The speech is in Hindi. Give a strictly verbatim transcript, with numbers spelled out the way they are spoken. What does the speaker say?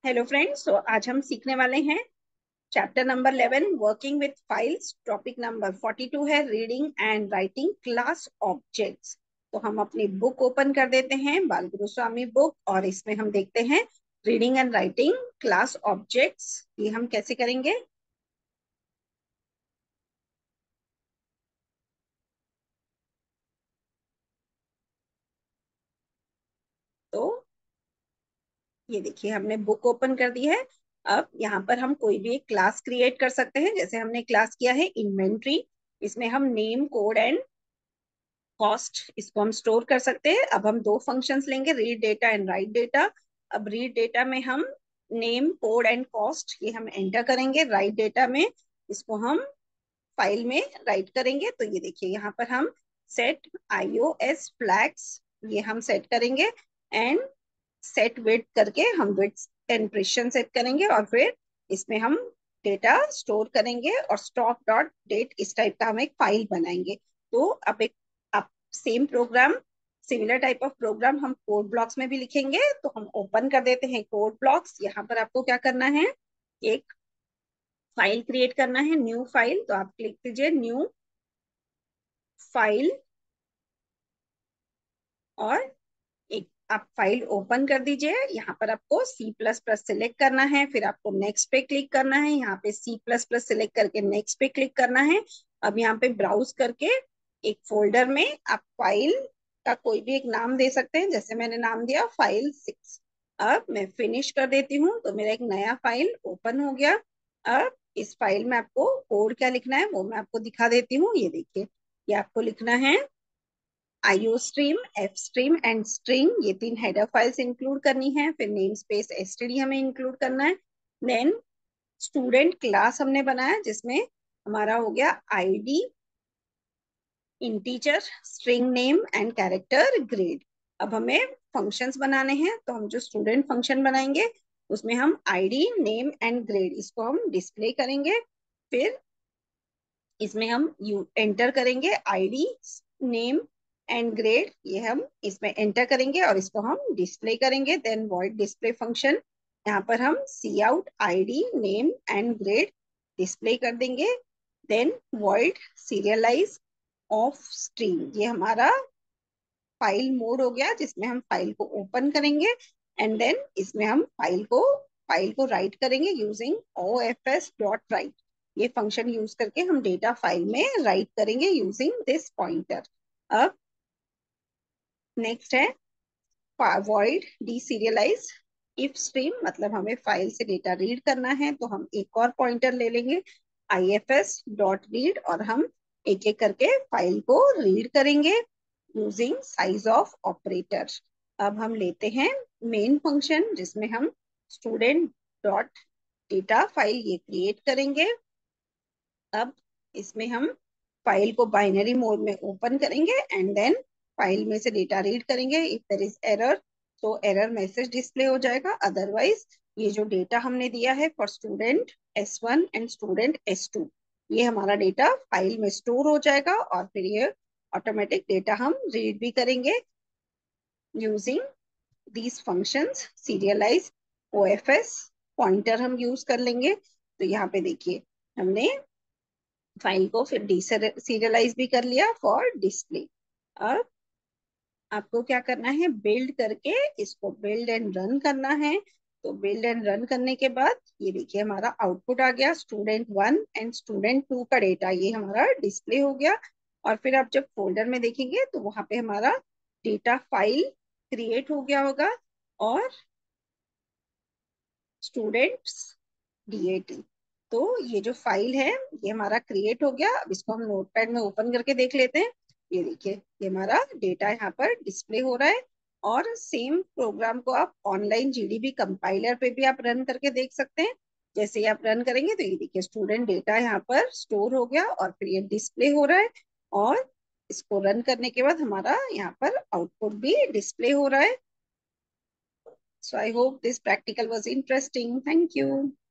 हेलो फ्रेंड्स, तो आज हम सीखने वाले हैं chapter number eleven working with files. Topic number forty two है reading and writing class objects. तो हम अपनी बुक ओपन कर देते हैं, बालगुरु स्वामी बुक, और इसमें हम देखते हैं reading and writing class objects. ये हम कैसे करेंगे? तो ये देखिए, हमने बुक ओपन कर दी है। अब यहाँ पर हम कोई भी एक क्लास क्रिएट कर सकते हैं। जैसे हमने क्लास किया है इन्वेंट्री, इसमें हम नेम, कोड एंड कॉस्ट इसको हम स्टोर कर सकते हैं। अब हम दो फंक्शंस लेंगे, read data and write data. अब रीड डेटा में हम नेम, कोड एंड कॉस्ट ये हम एंटर करेंगे। राइट डेटा में इसको हम फाइल में राइट करेंगे। तो ये देखिए, यहाँ पर हम सेट आईओएस फ्लैग्स ये हम सेट करेंगे, एंड सेट विड्थ करके हम विड्थ एंड प्रिसिशन सेट करेंगे, और फिर इसमें हम डेटा स्टोर करेंगे और स्टॉक डॉट डेट इस टाइप का हम एक फाइल बनाएंगे। तो अब एक अब same program, similar type of program हम कोड ब्लॉक्स में भी लिखेंगे। तो हम ओपन कर देते हैं कोड ब्लॉक्स। यहाँ पर आपको क्या करना है, एक फाइल क्रिएट करना है, न्यू फाइल। तो आप क्लिक कीजिए न्यू फाइल, और एक आप फाइल ओपन कर दीजिए। यहाँ पर आपको सी प्लस प्लस सिलेक्ट करना है, फिर आपको नेक्स्ट पे क्लिक करना है। यहाँ पे सी प्लस प्लस सिलेक्ट करके नेक्स्ट पे क्लिक करना है। अब यहाँ पे ब्राउज करके एक फोल्डर में आप फाइल का कोई भी एक नाम दे सकते हैं। जैसे मैंने नाम दिया फाइल सिक्स। अब मैं फिनिश कर देती हूँ, तो मेरा एक नया फाइल ओपन हो गया। अब इस फाइल में आपको कोड क्या लिखना है वो मैं आपको दिखा देती हूँ। ये देखिए, ये आपको लिखना है IO stream, F stream and string, ये तीन हेडर फाइल्स इंक्लूड करनी है। फिर नेम स्पेस एसटीडी हमें इंक्लूड करना है। देन स्टूडेंट क्लास हमने बनाया, जिसमें हमारा हो गया ID, integer, string name and character, grade. अब हमें फंक्शंस बनाने हैं, तो हम जो स्टूडेंट फंक्शन बनाएंगे उसमें हम आईडी, नेम एंड ग्रेड इसको हम डिस्प्ले करेंगे। फिर इसमें हम यू एंटर करेंगे आईडी, नेम एंड ग्रेड, ये हम इसमें एंटर करेंगे और इसको हम डिस्प्ले करेंगे। देन वॉइड डिस्प्ले फंक्शन, यहाँ पर हम C out ID, name and grade display कर देंगे। Then void serialize of stream, ये हमारा फाइल मोड हो गया, जिसमें हम फाइल को ओपन करेंगे, एंड देन इसमें हम फाइल को फाइल को राइट करेंगे using O F S dot write. ये फंक्शन यूज करके हम डेटा फाइल में राइट करेंगे यूजिंग दिस पॉइंटर। अब नेक्स्ट है वॉइड डीसीरियलाइज इफ स्ट्रीम, मतलब हमें फाइल से डेटा रीड करना है, तो हम एक और पॉइंटर ले लेंगे I F S dot read, और हम एक एक करके फाइल को रीड करेंगे यूजिंग साइज ऑफ ऑपरेटर। अब हम लेते हैं मेन फंक्शन, जिसमें हम स्टूडेंट डॉट डेटा फाइल ये क्रिएट करेंगे। अब इसमें हम फाइल को बाइनरी मोड में ओपन करेंगे, एंड देन फाइल में से डेटा रीड करेंगे। इफ देयर इज एरर, तो एरर मैसेज डिस्प्ले हो जाएगा। अदरवाइज ये जो डेटा हमने दिया है for student S one and student S two, ये हमारा डेटा फाइल में स्टोर हो जाएगा, और फिर ये ऑटोमेटिक डेटा हम रीड भी करेंगे using these functions. Serialize, OFS, pointer हम यूज कर लेंगे। तो यहाँ पे देखिए, हमने फाइल को फिर डीसीरियलाइज भी कर लिया फॉर डिस्प्ले। अब आपको क्या करना है, बिल्ड करके इसको बिल्ड एंड रन करना है। तो बिल्ड एंड रन करने के बाद ये देखिए, हमारा आउटपुट आ गया, student one and student two का डेटा ये हमारा डिस्प्ले हो गया। और फिर आप जब फोल्डर में देखेंगे तो वहां पे हमारा डेटा फाइल क्रिएट हो गया होगा, और स्टूडेंट्स डीएटी। तो ये जो फाइल है ये हमारा क्रिएट हो गया। अब इसको हम नोटपैड में ओपन करके देख लेते हैं। ये देखिए, ये हमारा डेटा यहाँ पर डिस्प्ले हो रहा है। और सेम प्रोग्राम को आप ऑनलाइन जीडीबी कंपाइलर पे भी आप रन करके देख सकते हैं। जैसे ही आप रन करेंगे तो ये देखिए, स्टूडेंट डेटा यहाँ पर स्टोर हो गया और फिर ये डिस्प्ले हो रहा है। और इसको रन करने के बाद हमारा यहाँ पर आउटपुट भी डिस्प्ले हो रहा है। So I hope this practical was interesting. Thank you.